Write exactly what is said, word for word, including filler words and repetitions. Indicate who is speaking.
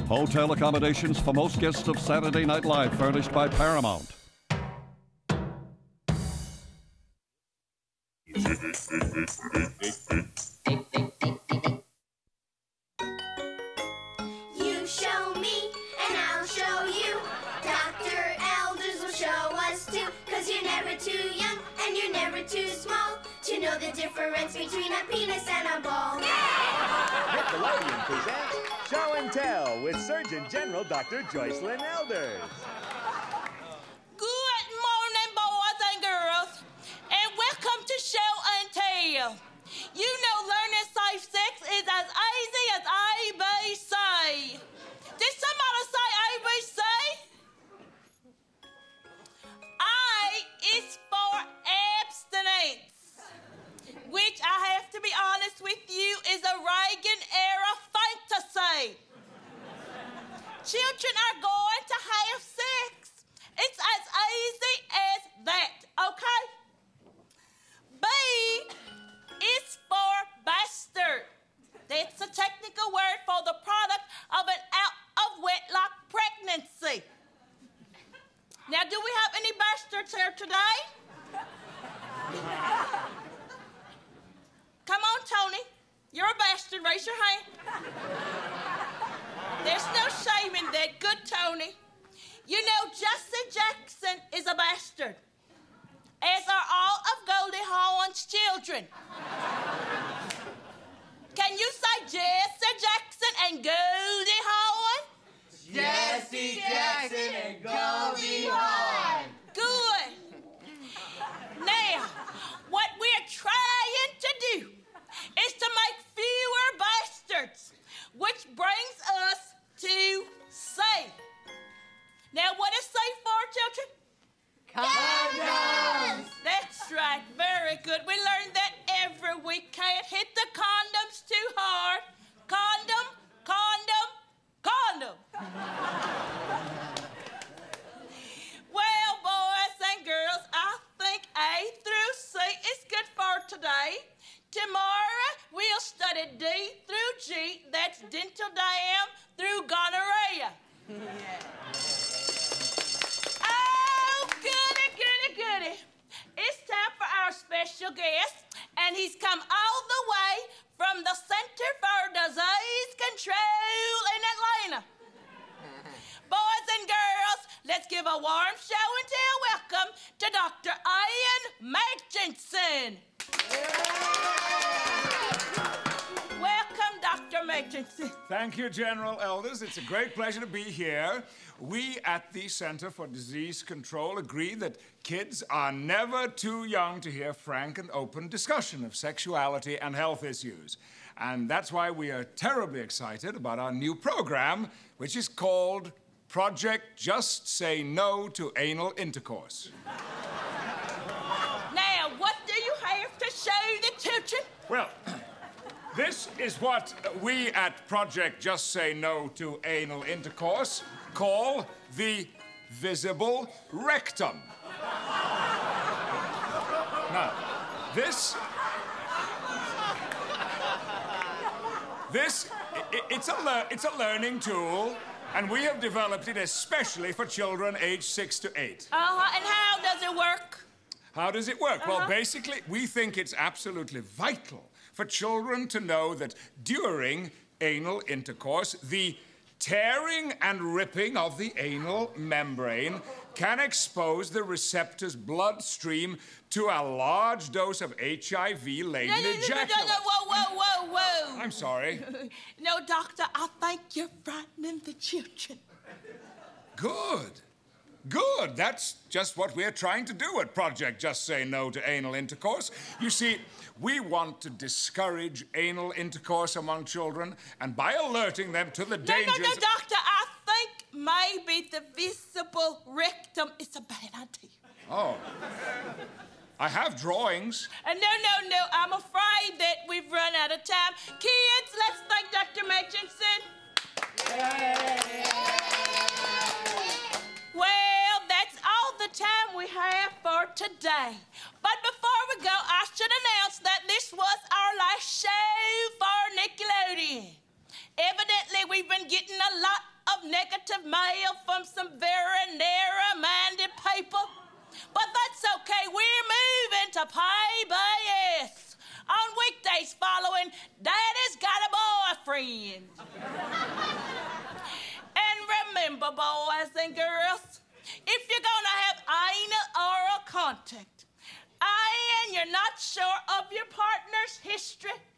Speaker 1: Hotel accommodations for most guests of Saturday Night Live furnished by Paramount.
Speaker 2: You show me, and I'll show you. Doctor Elders will show us too. Cause you're never too young, and you're never too small to know the difference between a penis and a ball. Yeah!
Speaker 3: Nickelodeon presents Show and Tell with Surgeon General Doctor Joycelyn Elders.
Speaker 4: Good morning, boys and girls, and welcome to Show and Tell. You know learning safe sex is as easy as A B C. Did somebody say A B C? I is for abstinence, which I have to be honest with you is a Reagan-era fantasy. Children are going to have sex. It's as easy as that, okay? B is for bastard. That's a technical word for the product of an out-of-wedlock pregnancy. Now, do we have any bastards here today? Come on, Tony. You're a bastard. Raise your hand. There's no shame in that. Good, Tony. You know, Jesse Jackson is a bastard, as are all of Goldie Hawn's children. Can you say Jesse Jackson and Goldie Hawn?
Speaker 5: Jesse Jackson and Goldie Hawn.
Speaker 4: Good. Now, what we're trying to do is to make fewer bastards, which brings us to safe. Now, what is safe for, children?
Speaker 5: Condoms!
Speaker 4: That's right. Very good. We learn that every week. Can't hit the condoms too hard. Condom, condom, condom. Well, boys and girls, I think A through C is good for today. Tomorrow, we'll study D through G. That's dental dam through gonorrhea. Oh, goody, goody, goody. It's time for our special guest, and he's come all the way from the Center for Disease Control in Atlanta. Boys and girls, let's give a warm show and tell welcome to Doctor Ian Machinson. Welcome, Doctor Machinson.
Speaker 6: Thank you, General Elders. It's a great pleasure to be here. We at the Center for Disease Control agree that kids are never too young to hear frank and open discussion of sexuality and health issues. And that's why we are terribly excited about our new program, which is called Project Just Say No to Anal Intercourse.
Speaker 4: Now, what do you have to show the children?
Speaker 6: Well, this is what we at Project Just Say No to Anal Intercourse call the visible rectum. Now, this... This, it, it's, a it's a learning tool, and we have developed it especially for children aged six to eight.
Speaker 4: Uh-huh, and how does it work?
Speaker 6: How does it work?
Speaker 4: Uh-huh.
Speaker 6: Well, basically, we think it's absolutely vital for children to know that during anal intercourse, the tearing and ripping of the anal membrane can expose the receptor's bloodstream to a large dose of H I V-laden
Speaker 4: No, no, no,
Speaker 6: ejaculate.
Speaker 4: no, no, whoa, whoa, whoa, whoa.
Speaker 6: I'm sorry.
Speaker 4: No, Doctor, I think you're frightening the children.
Speaker 6: Good. Good. That's just what we're trying to do at Project Just Say No to Anal Intercourse. You see, we want to discourage anal intercourse among children, and by alerting them to the
Speaker 4: No,
Speaker 6: dangers...
Speaker 4: no, no, Doctor, I think maybe the visible rectum is a bad idea.
Speaker 6: Oh. I have drawings.
Speaker 4: Uh, no, no, no, I'm afraid that we've run out of time. Kids, let's thank Doctor Machinson. Well, that's all the time we have for today. But before we go, I should announce that this was our last show for Nickelodeon. Evidently, we've been getting a lot negative mail from some very narrow-minded people. But that's okay, we're moving to pay B S on weekdays following Daddy's Got a Boyfriend. And remember, boys and girls, if you're gonna have anal oral contact, and you're not sure of your partner's history,